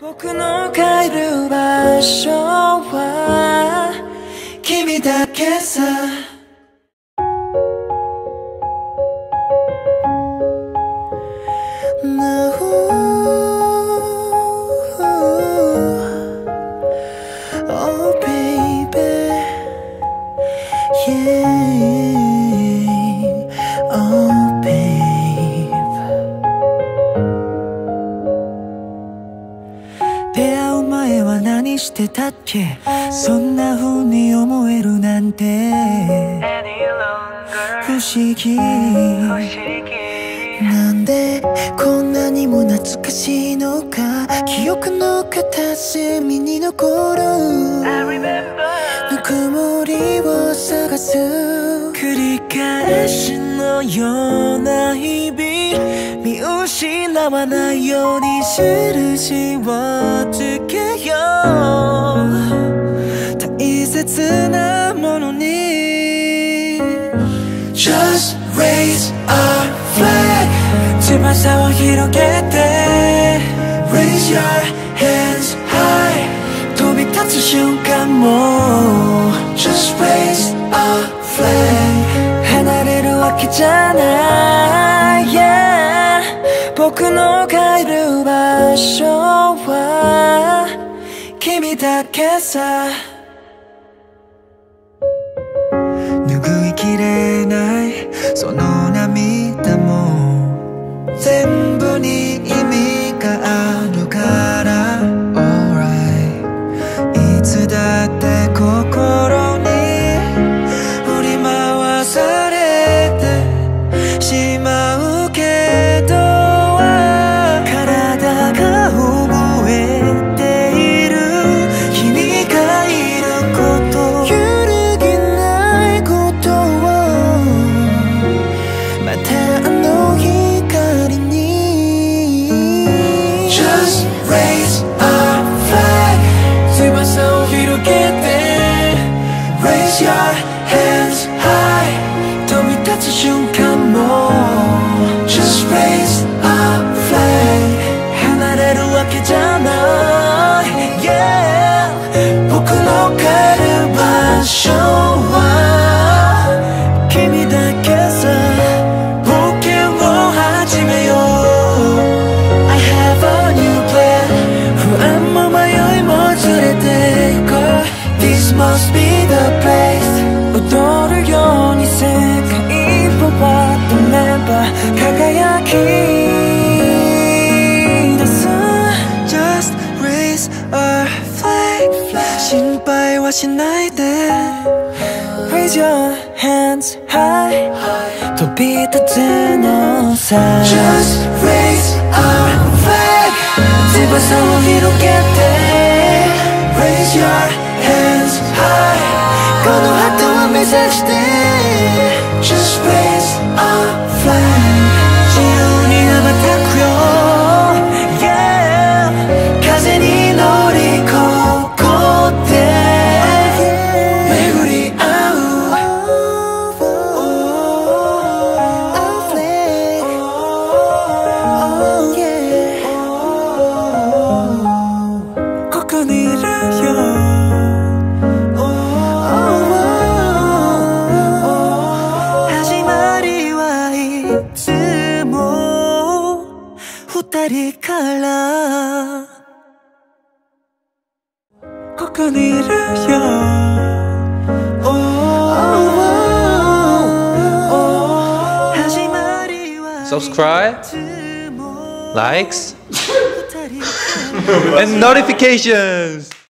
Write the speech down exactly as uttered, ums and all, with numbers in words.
僕の帰る場所は君だけさ。Oh baby, yeah, oh babe. 出会う前は何してたっけ？そんな風に思えるなんて不思議。なんでこんなにも懐かしいのか。記憶の片隅に残るぬくもりを探す。繰り返しのような日々、見失わないように印をつけよう。大切なものに Just raise a flag。 翼を広げて Raise your hands high。 飛び立つ瞬間も Just raise a flag。 離れるわけじゃない、yeah。 僕の帰る場所は君だけさ。拭いきれないその涙も全部に意味があるから Alright。 いつだって心に振り回されてしまうけど、体が覚えている君がいること、揺るぎないことをまたあの光に Just raise a flag。 翼を広げて Raise your hands high。 飛び立つ瞬間も Just raise a flag。 離れるわけじゃない、yeah。 僕の帰る場所は君だけさ。冒険を始めよう。 I have a new plan。 不安も迷いも連れて行こう。 This must be the place。 踊るように世界を求めば輝き出す。 Just raise a flag。 心配はしないで Raise your hands high。 飛び立つのさ。 Just raise a flag。 翼を広げて Raise your hands high。 この旗を目指して Just raise a flag。 自由に羽ばたくよ、yeah。 風に乗りここで巡り合う A flag。 Oh yeah。 ここにいるよ。二人からここにいるよ。 Subscribe, likes, and notifications.